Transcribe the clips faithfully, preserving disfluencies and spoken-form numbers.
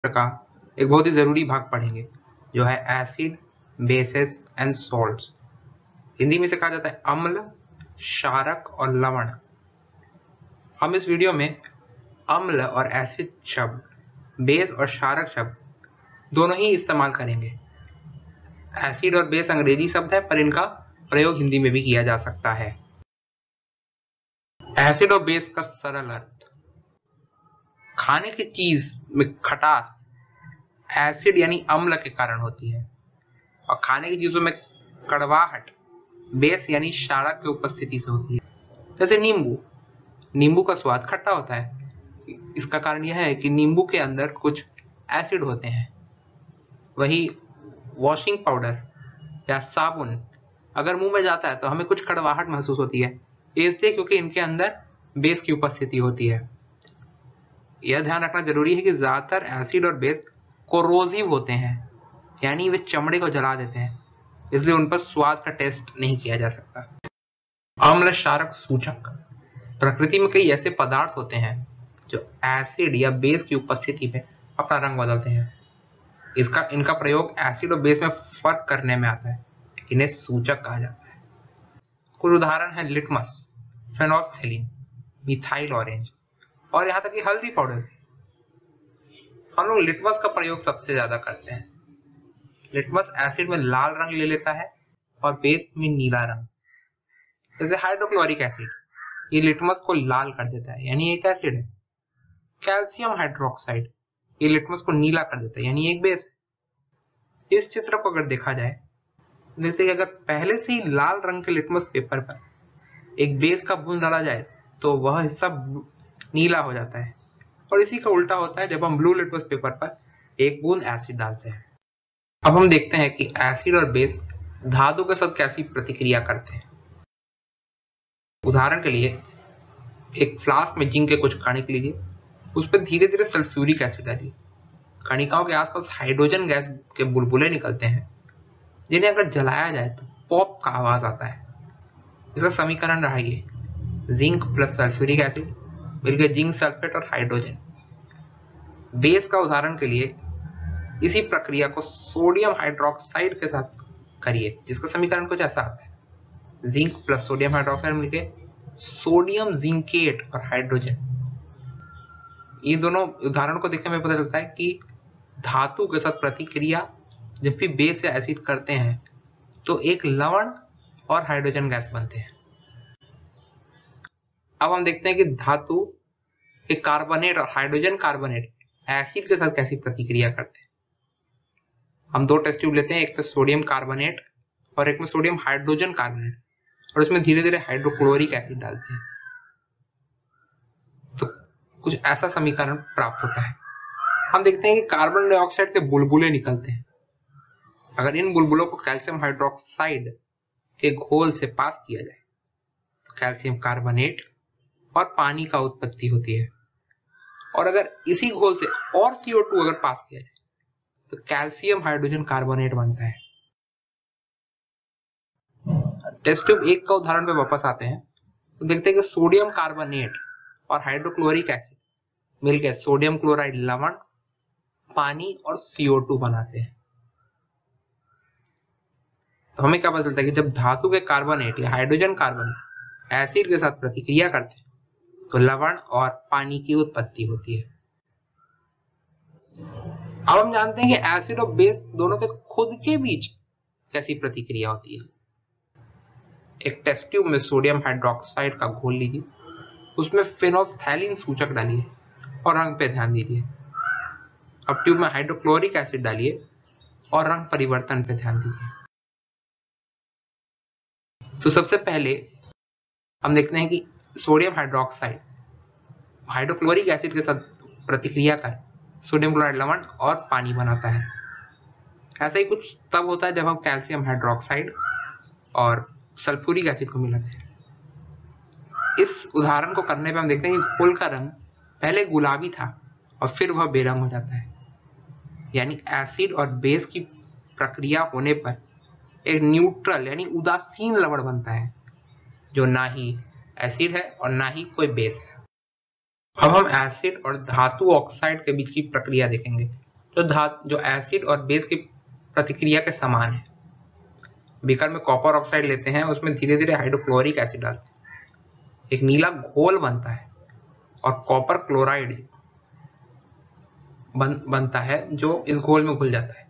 का एक बहुत ही जरूरी भाग पढ़ेंगे जो है acid, bases and salts. Hindi में से कहा जाता है अम्ल, क्षारक और लवण। हम इस वीडियो में अम्ल और एसिड शब्द, बेस और क्षारक शब्द दोनों ही इस्तेमाल करेंगे। एसिड और बेस अंग्रेजी शब्द है पर इनका प्रयोग हिंदी में भी किया जा सकता है। एसिड और बेस का सरल अर्थ, खाने की चीज में खटास एसिड यानी अम्ल के कारण होती है और खाने की चीजों में कड़वाहट बेस यानी क्षारक की उपस्थिति से होती है। जैसे नींबू, नींबू का स्वाद खट्टा होता है, इसका कारण यह है कि नींबू के अंदर कुछ एसिड होते हैं। वही वॉशिंग पाउडर या साबुन अगर मुंह में जाता है तो हमें कुछ कड़वाहट महसूस होती है, इसलिए क्योंकि इनके अंदर बेस की उपस्थिति होती है। यह ध्यान रखना जरूरी है कि ज्यादातर एसिड और बेस कोरोसिव होते हैं, यानी वे चमड़े को जला देते हैं, इसलिए उन पर स्वाद का टेस्ट नहीं किया जा सकता। अम्ल क्षारक सूचक, प्रकृति में कई ऐसे पदार्थ होते हैं जो एसिड या बेस की उपस्थिति में अपना रंग बदलते हैं। इसका इनका प्रयोग एसिड और बेस में फर्क करने में आता है, इन्हें सूचक कहा जाता है। कुछ उदाहरण है लिटमस, फेनोल्फथालीन, मिथाइल ऑरेंज और यहाँ तक कि हल्दी पाउडर। हम लोग लिटमस का प्रयोग सबसे ज्यादा करते हैं। लिटमस एसिड में लाल रंग ले लेता है और बेस में नीला रंग। जैसे हाइड्रोक्लोरिक एसिड, ये लिटमस को लाल कर देता है, यानी एक एसिड है। कैल्शियम हाइड्रोक्साइड, ये लिटमस को नीला कर देता है, यानी एक बेस है। इस चित्र को अगर देखा जाए, जैसे कि अगर पहले से ही लाल रंग के लिटमस पेपर पर एक बेस का बूंद डाला जाए तो वह हिस्सा नीला हो जाता है, और इसी का उल्टा होता है जब हम ब्लू लिटमस पेपर पर एक बूंद एसिड डालते हैं। अब हम देखते हैं कि एसिड और बेस धातु के साथ कैसी प्रतिक्रिया करते हैं। उदाहरण के लिए एक फ्लास्क में जिंक के कुछ कणिक लीजिए, उस पर धीरे धीरे सल्फ्यूरिक एसिड डालिए। कणिकाओं के आसपास हाइड्रोजन गैस के बुलबुले निकलते हैं, जिन्हें अगर जलाया जाए तो पॉप का आवाज आता है। इसका समीकरण रहा ये, जिंक प्लस सल्फ्यूरिक एसिड मिलकर जिंक सल्फेट और हाइड्रोजन। बेस का उदाहरण के लिए इसी प्रक्रिया को सोडियम हाइड्रोक्साइड के साथ करिए, जिसका समीकरण कुछ ऐसा आता है, जिंक प्लस सोडियम हाइड्रोक्साइड मिलकर सोडियम जिंकेट और हाइड्रोजन। ये दोनों उदाहरण को देखने में पता चलता है कि धातु के साथ प्रतिक्रिया जब भी बेस या एसिड करते हैं तो एक लवण और हाइड्रोजन गैस बनते हैं। अब हम देखते हैं कि धातु के कार्बोनेट और हाइड्रोजन कार्बोनेट एसिड के साथ कैसी प्रतिक्रिया करते हैं। हम दो टेस्ट ट्यूब लेते हैं, एक में सोडियम कार्बोनेट और एक में सोडियम हाइड्रोजन कार्बोनेट, और इसमें धीरे धीरे हाइड्रोक्लोरिक एसिड डालते हैं तो कुछ ऐसा समीकरण प्राप्त होता है। हम देखते हैं कि कार्बन डाइऑक्साइड के बुलबुले निकलते हैं। अगर इन बुलबुलों को कैल्शियम हाइड्रोक्साइड के घोल से पास किया जाए तो कैल्शियम कार्बोनेट और पानी का उत्पत्ति होती है, और अगर इसी घोल से और सी ओ टू अगर पास किया जाए तो कैल्शियम हाइड्रोजन कार्बोनेट बनता है। टेस्ट ट्यूब एक का उदाहरण पे वापस आते हैं तो देखते हैं कि सोडियम कार्बोनेट और हाइड्रोक्लोरिक एसिड मिलकर सोडियम क्लोराइड लवण, पानी और सी ओ टू बनाते हैं। तो हमें क्या पता चलता है कि जब धातु के कार्बोनेट या हाइड्रोजन कार्बोनेट एसिड के साथ प्रतिक्रिया करते हैं तो लवण और पानी की उत्पत्ति होती है। अब हम जानते हैं कि एसिड और बेस दोनों के खुद के बीच कैसी प्रतिक्रिया होती है। एक टेस्ट ट्यूब में सोडियम हाइड्रोक्साइड का घोल लीजिए, उसमें फेनोल्फथालीन सूचक डालिए और रंग पे ध्यान दीजिए। अब ट्यूब में हाइड्रोक्लोरिक एसिड डालिए और रंग परिवर्तन पे ध्यान दीजिए। तो सबसे पहले हम देखते हैं कि सोडियम हाइड्रोक्साइड हाइड्रोक्लोरिक एसिड के साथ प्रतिक्रिया कर सोडियम क्लोराइड लवण और पानी बनाता है। ऐसा ही कुछ तब होता है जब हम कैल्शियम हाइड्रोक्साइड और सल्फ्यूरिक एसिड को मिलाते हैं। इस उदाहरण को करने पे हम देखते हैं कि घोल का रंग पहले गुलाबी था और फिर वह बेरंग हो जाता है, यानी एसिड और बेस की प्रक्रिया होने पर एक न्यूट्रल यानी उदासीन लवण बनता है, जो ना ही एसिड है और ना ही कोई बेस है। अब हम एसिड और धातु ऑक्साइड के बीच की प्रक्रिया देखेंगे, जो धातु जो एसिड और बेस की प्रतिक्रिया के समान है। बीकर में कॉपर ऑक्साइड लेते हैं, उसमें धीरे धीरे हाइड्रोक्लोरिक एसिड डालते हैं, एक नीला घोल बनता है और कॉपर क्लोराइड बन, बनता है जो इस घोल में घुल जाता है।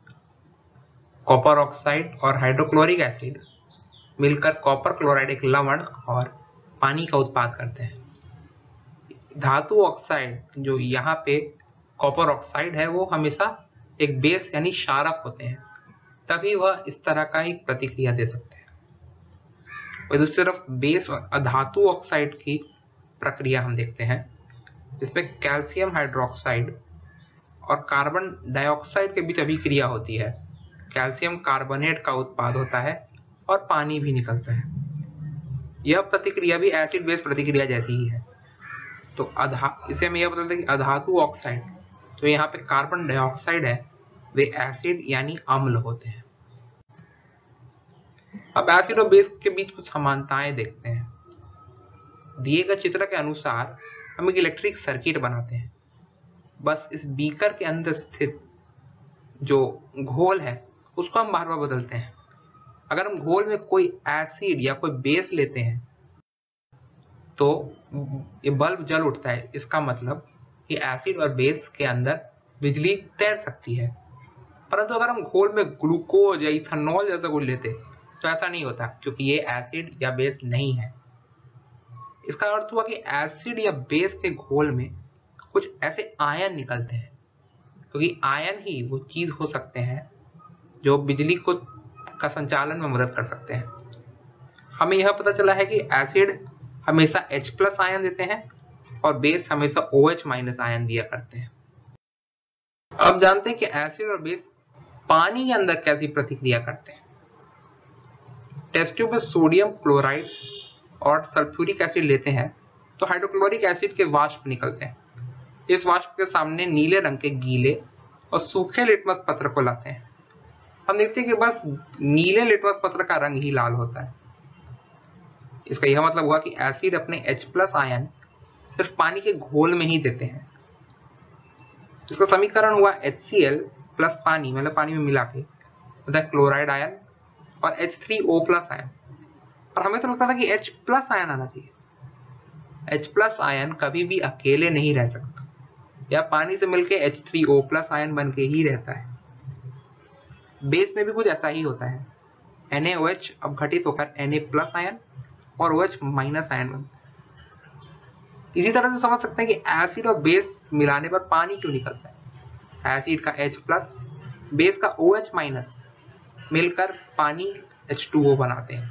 कॉपर ऑक्साइड और हाइड्रोक्लोरिक एसिड मिलकर कॉपर क्लोराइड एक लवण और पानी का उत्पाद करते हैं। धातु ऑक्साइड जो यहाँ पे कॉपर ऑक्साइड है वो हमेशा एक बेस यानी क्षारक होते हैं, तभी वह इस तरह का एक प्रतिक्रिया दे सकते हैं। और दूसरी तरफ बेस और अधातु ऑक्साइड की प्रक्रिया हम देखते हैं, जिसमें कैल्शियम हाइड्रोक्साइड और कार्बन डाइऑक्साइड के बीच अभिक्रिया होती है। कैल्शियम कार्बोनेट का उत्पाद होता है और पानी भी निकलता है। यह प्रतिक्रिया भी एसिड बेस प्रतिक्रिया जैसी ही है। तो अधा इसे हम यह बताते हैं कि अधातु ऑक्साइड जो यहाँ पे कार्बन डाइऑक्साइड है वे एसिड यानी अम्ल होते हैं। अब एसिड और बेस के बीच कुछ समानताएं देखते हैं। दिए गए चित्र के अनुसार हम एक इलेक्ट्रिक सर्किट बनाते हैं। बस इस बीकर के अंदर स्थित जो घोल है उसको हम बार बार बदलते हैं। अगर हम घोल में कोई एसिड या कोई बेस लेते हैं तो ये बल्ब जल उठता है। इसका मतलब कि एसिड और बेस के अंदर बिजली तैर सकती है। परंतु अगर हम घोल में ग्लूकोज या इथेनॉल जैसा कुछ लेते तो ऐसा नहीं होता, क्योंकि ये एसिड या बेस नहीं है। इसका अर्थ हुआ कि एसिड या बेस के घोल में कुछ ऐसे आयन निकलते हैं, क्योंकि आयन ही वो चीज हो सकते हैं जो बिजली को का संचालन में मदद कर सकते हैं। हमें यह पता चला है कि एसिड हमेशा H प्लस आयन देते हैं और बेस हमेशा OH माइनस आयन दिया करते हैं। अब जानते हैं कि एसिड और बेस पानी के अंदर कैसी प्रतिक्रिया करते हैं। टेस्ट ट्यूब में सोडियम क्लोराइड और सल्फ्यूरिक एसिड लेते हैं तो हाइड्रोक्लोरिक एसिड के वाष्प निकलते हैं। इस वाष्प के सामने नीले रंग के गीले और सूखे लिटमस पत्र को लाते हैं। हम देखते हैं कि बस नीले लिटमस पत्र का रंग ही लाल होता है। इसका यह मतलब हुआ कि एसिड अपने H प्लस आयन सिर्फ पानी के घोल में ही देते हैं। इसका समीकरण हुआ HCl प्लस पानी, मतलब पानी में मिला के, मतलब क्लोराइड आयन और H three O plus ion. और हमें तो लगता था कि H प्लस आयन आना चाहिए। H प्लस आयन कभी भी अकेले नहीं रह सकता, या पानी से मिलके H three O plus ion बन के ही रहता है। बेस में भी कुछ ऐसा ही होता है। NaOH अब घटित होकर Na प्लस आयन और OH माइनस आयन बनता है। इसी तरह से समझ सकते हैं कि एसिड और बेस मिलाने पर पानी क्यों निकलता है। एसिड का H प्लस, बेस का OH माइनस मिलकर पानी H टू O बनाते हैं।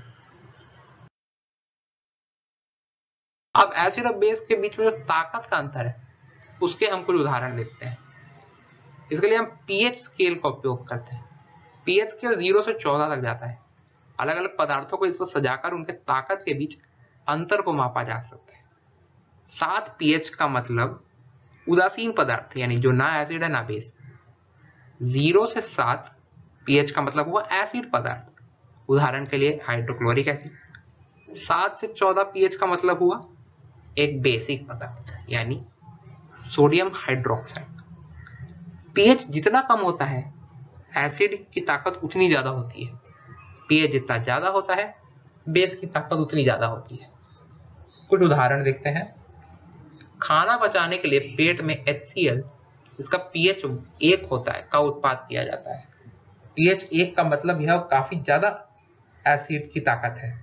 अब एसिड और बेस के बीच में जो ताकत का अंतर है उसके हम कुछ उदाहरण देखते हैं। इसके लिए हम पीएच स्केल का उपयोग करते हैं। पीएच स्केल जीरो से चौदह तक जाता है। अलग अलग पदार्थों को इस पर सजाकर उनके ताकत के बीच अंतर को मापा जा सकता है। सात पीएच का मतलब उदासीन पदार्थ, यानी जो ना एसिड है ना बेस। जीरो से सात पीएच का मतलब हुआ एसिड पदार्थ, उदाहरण के लिए हाइड्रोक्लोरिक एसिड। सात से चौदह पीएच का मतलब हुआ एक बेसिक पदार्थ, यानी सोडियम हाइड्रोक्साइड। पीएच जितना कम होता है एसिड की ताकत उतनी ज्यादा होती है। पीएच जितना ज्यादा होता है बेस की ताकत उतनी ज्यादा होती है। कुछ उदाहरण देखते हैं। खाना पचाने के लिए पेट में HCl, इसका पीएच एक होता है, का उत्पाद किया जाता है। पीएच एक का मतलब यह काफी ज्यादा एसिड की ताकत है।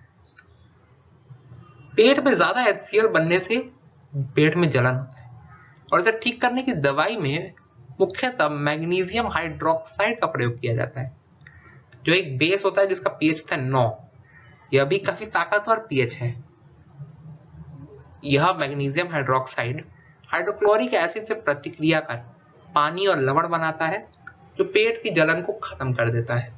पेट में ज्यादा HCl बनने से पेट में जलन होता है, और इसे ठीक करने की दवाई में मुख्यतः मैग्नीशियम हाइड्रोक्साइड का प्रयोग किया जाता है, जो एक बेस होता है जिसका पीएच होता है नौ। यह भी काफी ताकतवर पीएच है। यह मैग्नीशियम हाइड्रोक्साइड हाइड्रोक्लोरिक एसिड से प्रतिक्रिया कर पानी और लवण बनाता है, जो पेट की जलन को खत्म कर देता है।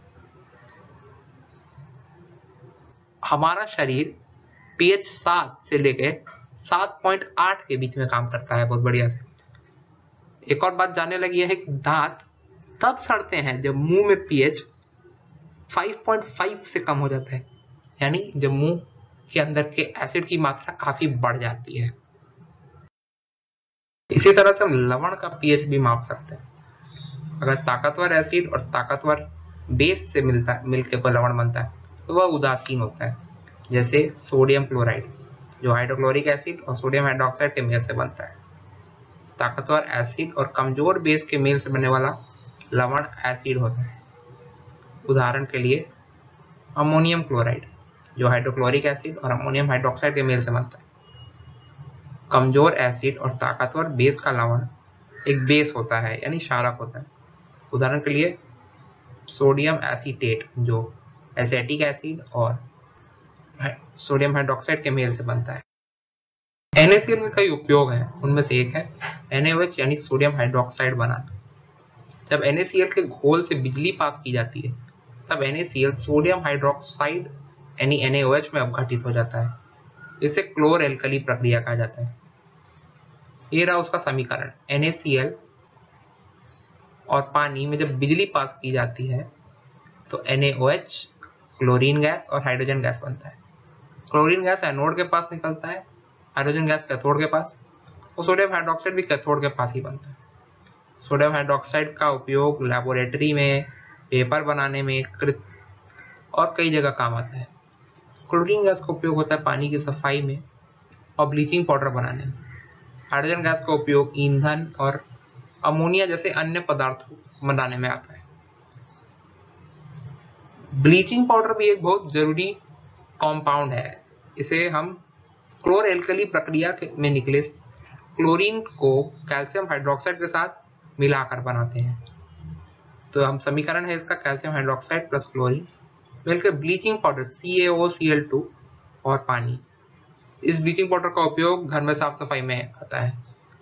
हमारा शरीर पीएच सात से लेकर सात पॉइंट आठ के बीच में काम करता है बहुत बढ़िया से। एक और बात जानने लगी है कि दांत तब सड़ते हैं जब मुंह में पीएच पाँच पॉइंट पाँच से कम हो जाता है, यानी जब मुंह के अंदर के एसिड की मात्रा काफी बढ़ जाती है। इसी तरह से हम लवण का पीएच भी माप सकते हैं। अगर ताकतवर एसिड और ताकतवर बेस से मिलता मिलकर कोई लवण बनता है तो वह उदासीन होता है, जैसे सोडियम क्लोराइड जो हाइड्रोक्लोरिक एसिड और सोडियम हाइड्रोक्साइड के मेल से बनता है। ताकतवर एसिड और कमजोर बेस के मेल से बनने वाला लवण एसिड होता है। उदाहरण के लिए अमोनियम क्लोराइड जो हाइड्रोक्लोरिक एसिड और अमोनियम हाइड्रोक्साइड के मेल से बनता है। कमजोर एसिड और ताकतवर बेस का लवण एक बेस होता है यानी क्षारक होता है। उदाहरण के लिए सोडियम एसीटेट जो एसिटिक एसिड और सोडियम हाइड्रोक्साइड के मेल से बनता है। एन ए सी एल में कई उपयोग हैं, उनमें से एक है एन ए ओ एच यानी सोडियम हाइड्रोक्साइड बनाना। जब एन ए सी एल के घोल से बिजली पास की जाती है तब N A C L sodium hydroxide यानी एन ए ओ एच में अपघटित हो जाता है। इसे क्लोर एल्कली प्रक्रिया कहा जाता है। ये रहा उसका समीकरण। एन ए सी एल और पानी में जब बिजली पास की जाती है तो N A O H chlorine gas और हाइड्रोजन गैस बनता है। क्लोरीन गैस एनोड के पास निकलता है, हाइड्रोजन गैस कैथोड के पास, और सोडियम हाइड्रोक्साइड भी कैथोड के पास ही बनता है। सोडियम हाइड्रोक्साइड का उपयोग लैबोरेटरी में, पेपर बनाने में और कई जगह काम आता है। क्लोरीन गैस का उपयोग होता है पानी की सफाई में और ब्लीचिंग पाउडर बनाने में। हाइड्रोजन गैस का उपयोग ईंधन और अमोनिया जैसे अन्य पदार्थों बनाने में आता है। ब्लीचिंग पाउडर भी एक बहुत जरूरी कंपाउंड है। इसे हम क्लोर एल्कली प्रक्रिया में निकले क्लोरीन को कैल्शियम हाइड्रोक्साइड के साथ मिलाकर बनाते हैं। तो हम समीकरण है इसका कैल्शियम हाइड्रोक्साइड प्लस क्लोरीन मिलकर bleaching powder C A O C L two और पानी। इस ब्लीचिंग पाउडर का उपयोग घर में साफ सफाई में आता है।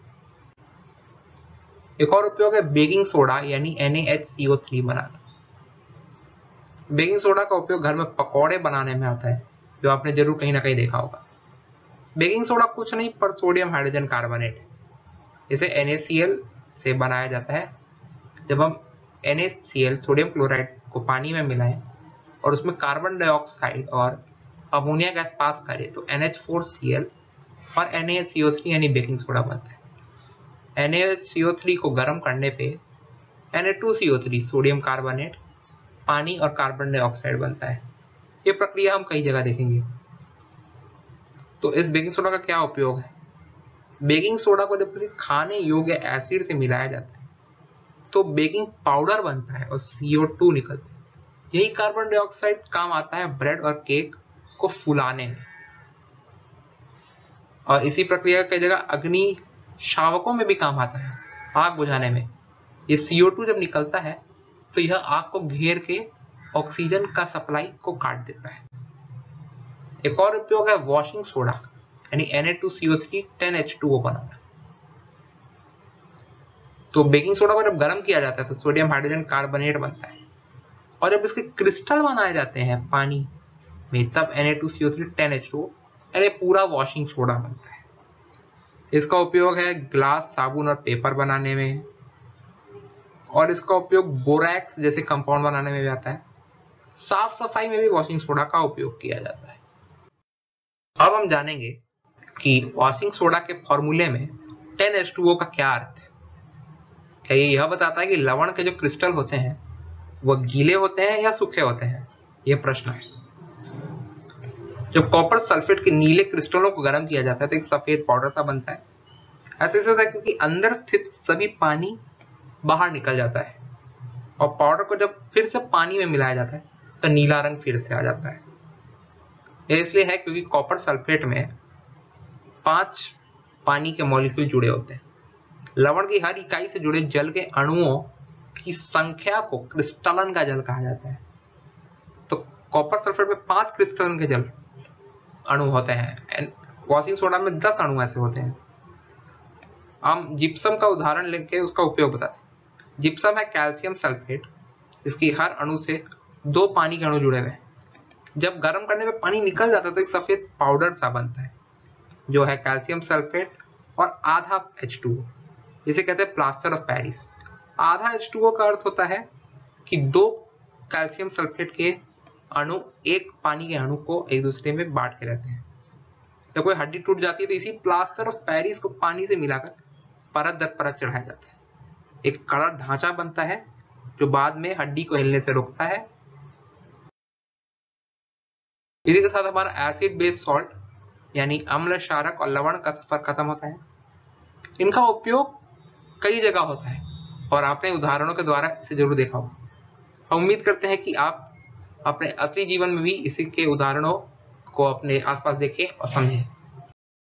एक और उपयोग है बेकिंग सोडा यानी N A H C O three बनाना। बेकिंग सोडा का उपयोग घर में पकौड़े बनाने में आता है, जो आपने जरूर कहीं ना कहीं देखा होगा। बेकिंग सोडा कुछ नहीं पर सोडियम हाइड्रोजन कार्बोनेट है। इसे एन ए सी एल से बनाया जाता है। जब हम N A C L sodium chloride को पानी में मिलाएं और उसमें कार्बन डाइऑक्साइड और अमोनिया गैस पास करें तो N H four C L और N A C O three यानी बेकिंग सोडा बनता है। N A C O three को गर्म करने पे N A two C O three sodium carbonate, पानी और कार्बन डाइऑक्साइड बनता है। ये प्रक्रिया हम कई जगह देखेंगे। तो इस बेकिंग सोडा का क्या उपयोग है? बेकिंग सोडा को जब किसी खाने योग्य एसिड से मिलाया जाता है तो बेकिंग पाउडर बनता है और सी ओ टू निकलता है। यही कार्बन डाइऑक्साइड काम आता है ब्रेड और केक को फुलाने में। और इसी प्रक्रिया कई जगह अग्नि शावकों में भी काम आता है, आग बुझाने में। ये सी ओ टू जब निकलता है तो यह आग को घेर के ऑक्सीजन का सप्लाई को काट देता है। एक और उपयोग है वॉशिंग सोडा यानी N A two C O three ten H two O बनाना। तो बेकिंग सोडा को जब गर्म किया जाता है तो सोडियम हाइड्रोजन कार्बोनेट बनता है और जब इसके क्रिस्टल बनाए जाते हैं पानी में तब N A two C O three ten H two O यानी पूरा वॉशिंग सोडा बनता है। इसका उपयोग है ग्लास, साबुन और पेपर बनाने में, और इसका उपयोग बोरैक्स जैसे कंपाउंड बनाने में भी आता है। साफ सफाई में भी वॉशिंग सोडा का उपयोग किया जाता है। अब हम जानेंगे कि वॉशिंग सोडा के फॉर्मूले में टेन एच टू ओ का क्या अर्थ है। क्या ये यह बताता है कि लवण के जो क्रिस्टल होते हैं वह गीले होते हैं या सूखे होते हैं? यह प्रश्न है। जब कॉपर सल्फेट के नीले क्रिस्टलों को गर्म किया जाता है तो एक सफेद पाउडर सा बनता है। ऐसे होता है क्योंकि अंदर स्थित सभी पानी बाहर निकल जाता है और पाउडर को जब फिर से पानी में मिलाया जाता है तो नीला रंग फिर से आ जाता है। यह इसलिए है क्योंकि कॉपर सल्फेट में पांच पानी के मॉलिक्यूल जुड़े होते हैं। लवण की हर इकाई से जुड़े जल के अणुओं की संख्या को क्रिस्टलन का जल कहा जाता है। तो कॉपर सल्फेट में पांच क्रिस्टलन के जल अणु होते हैं। वॉशिंग सोडा में दस अणु ऐसे होते हैं। हम जिप्सम का उदाहरण लेके उसका उपयोग बताते हैं। जिप्सम है कैल्शियम सल्फेट, इसकी हर अणु से दो पानी के अणु जुड़े हुए हैं। जब गर्म करने में पानी निकल जाता है तो एक सफेद पाउडर सा बनता है जो है कैल्शियम सल्फेट और आधा एच टू ओ। इसे कहते हैं प्लास्टर ऑफ पेरिस। आधा एच टू ओ का अर्थ होता है कि दो कैल्शियम सल्फेट के अणु एक पानी के अणु को एक दूसरे में बांट के रहते हैं। जब कोई हड्डी टूट जाती है तो इसी प्लास्टर ऑफ पेरिस को पानी से मिलाकर परत दर परत चढ़ाया जाता है। एक कड़ा ढांचा बनता है जो बाद में हड्डी को हिलने से रोकता है। इसी के साथ हमारा एसिड बेस सॉल्ट यानी अम्ल, क्षारक और लवण का सफर खत्म होता है। इनका उपयोग कई जगह होता है और आपने उदाहरणों के द्वारा इसे जरूर देखा होगा। हम उम्मीद करते हैं कि आप अपने असली जीवन में भी इसी के उदाहरणों को अपने आसपास देखें और समझें।